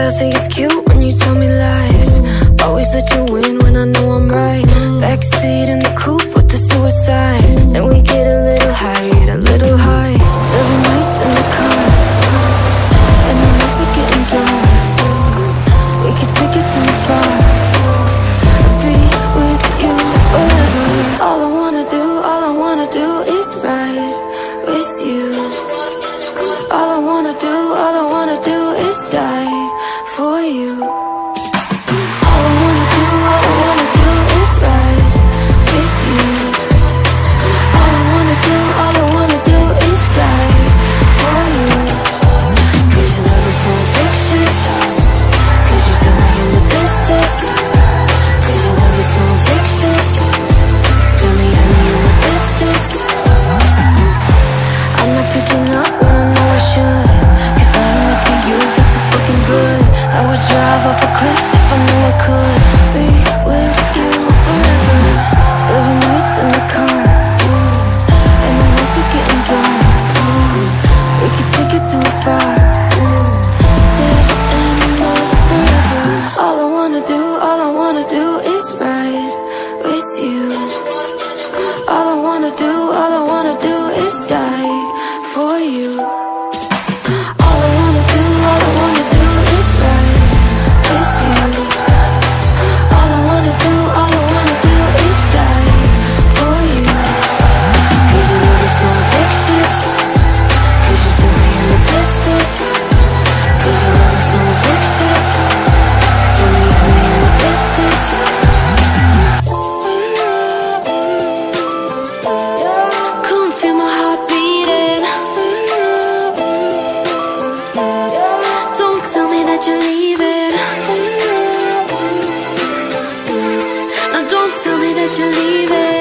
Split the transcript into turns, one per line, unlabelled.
I think it's cute when you tell me lies. Always let you win when I know I'm right. Backseat in the coupe with the suicide. Then we get a little high, a little high. 7 nights in the car, and the nights are getting dark. We could take it too far. Be with you forever. All I wanna do is ride with you. All I wanna do is die for you. All I wanna do is ride with you. All I wanna do is die for you. 'Cause your love is so infectious. 'Cause you tell me I'm the bestest. 'Cause your love is so infectious. Tell me I'm the bestest. I'm not picking up when I know I should. 'Cause lying next to you feels so fucking good. I would drive off a cliff if I knew I could. Be with you forever. 7 nights in the car, and the nights are getting dark. We could take it too far. Dead in love forever. All I wanna do is ride with you. All I wanna do is die for you. All I wanna do is ride with you. All I wanna do is die for you. 'Cause your love is so infectious. 'Cause you tell me I'm the bestest. 'Cause your love is so infectious. Tell me I'm the bestest. Come feel my heart beating. Don't tell me that you're leaving. Now don't tell me that you're leaving.